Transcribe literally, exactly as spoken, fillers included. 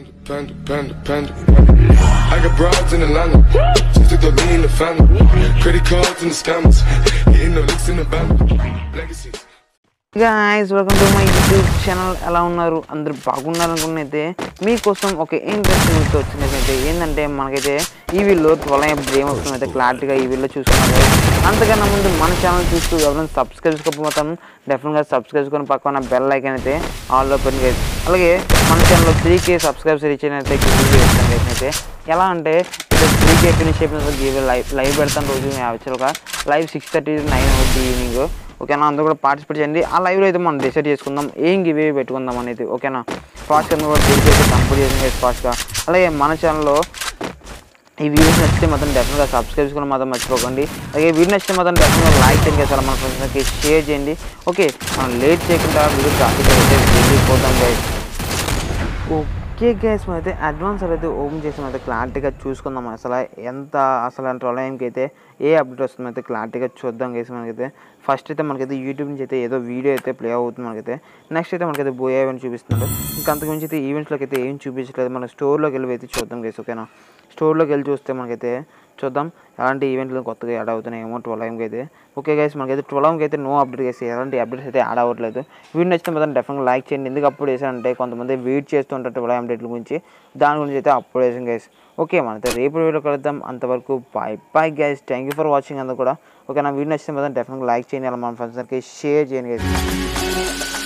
Panda, panda, panda, panda. I got broads in Atlanta, just to throw me in the family. Credit cards and the scammers, hitting the licks in the band. Legacies. Guys, welcome to my YouTube channel. ఎలా ఉన్నారు అందరూ బాగున్నారనుకున్నైతే మీకోసం ఒక interesting video వచ్చిందైతే ఏంటంటే మనకైతే ఈ వీడియోలో twelve episode ఏం వస్తుందైతే క్లారిటీగా ఈ వీడియోలో చూసుకున్నారు. అంతకన్నా ముందు మన ఛానల్ చూస్తూ ఎవరైనా సబ్స్క్రైబ్ చేసుకోకపోతాం డెఫినెట్గా సబ్స్క్రైబ్ చేసుకొని పక్కన బెల్ ఐకాన్ అయితే ఆల్లో పెట్టి గైస్. అలాగే మన ఛానల్లో త్రీ కే సబ్స్క్రైబ్స్ రీచ్ అయినైతే గివ్ చేస్తాం గైస్. అయితే ఎలా అంటే త్రీ కే ఫినిష్ అయిపోయిన గివ్ లైవ్ లైవ్ పెడతాను రోజు యాక్చువల్గా లైవ్ సిక్స్ థర్టీ నైన్ అవుతుంది ఈవినింగ్. ఓకేనా, అందరూ కూడా పార్టిసిపేట్ చేయండి. ఆ లైవ్లో అయితే మనం డిసైడ్ చేసుకుందాం ఏం గివ్ అవే పెట్టుకుందాం అనేది. ఓకేనా, ఫాస్ట్గా కూడా డీల్ అయితే కంప్లీట్ చేసి ఫాస్ట్గా. అలాగే మన ఛానల్లో ఈ వీడియోస్ నచ్చితే మాత్రం డెఫినెట్గా సబ్స్క్రైబ్ చేసుకుని మాత్రం మర్చిపోకండి. అలాగే వీడియో నచ్చితే మాత్రం డెఫినెట్గా లైక్ చేయండి సార్, మన ఫ్రెండ్స్కి షేర్ చేయండి. ఓకే, మనం లేట్ చేయకుండా వీడియో టాపిక్ అయితే వెళ్ళిపోతాం గైస్. ఓకే గైస్, మనం అయితే అడ్వాన్స్ అయితే ఓపెన్ చేసి అయితే క్లారిటీగా చూసుకుందాం. అసలు ఎంత అసలు అంటే టైంకి అయితే ఏ అప్డేట్ వస్తుందో అయితే క్లారిటీగా చూద్దాం గైస్. మనకైతే ఫస్ట్ అయితే మనకైతే యూట్యూబ్ నుంచి అయితే ఏదో వీడియో అయితే ప్లే అవుతుంది మనకైతే. నెక్స్ట్ అయితే మనకైతే బోయా ఈవెంట్ చూపిస్తున్నారు. ఇంకా అంతకుమించి అయితే ఈవెంట్స్లోకి అయితే ఏం చూపించలేదు. మన స్టోర్లోకి వెళ్ళి అయితే చూద్దాం గైస్. ఓకేనా, స్టోర్లోకి వెళ్ళి చూస్తే మనకైతే చూద్దాం ఎలాంటి ఈవెంట్లు కొత్తగా యాడ్ అవుతున్నాయేమో ట్వెల్వ్ ఎంకి అయితే. ఓకే గైస్, మనకైతే ట్వెల్వ్ ఎంకి అయితే నో అప్డేట్ చేసి ఎలాంటి అప్డేట్స్ అయితే యాడ్ అవ్వట్లేదు. వీడియో నచ్చితే మాత్రం డెఫినెట్గా లైక్ చేయండి. ఎందుకు అప్లోడ్ చేశానంటే కొంతమంది వెయిట్ చేస్తూ ఉంటారు ట్వెల్వ్ అప్డేట్ల గురించి, దాని గురించి అయితే అప్లోడ్ చేసాం గైస్. ఓకే, మనైతే రేపు వీడియో కలుద్దాం. అంతవరకు bye bye guys, thank you for watching అందరూ కూడా. ఓకే, నా వీడియో నచ్చితే మాత్రం డెఫినెట్గా లైక్ చేయండి, అలా మన ఫ్రెండ్స్కి షేర్ చేయండి గైస్.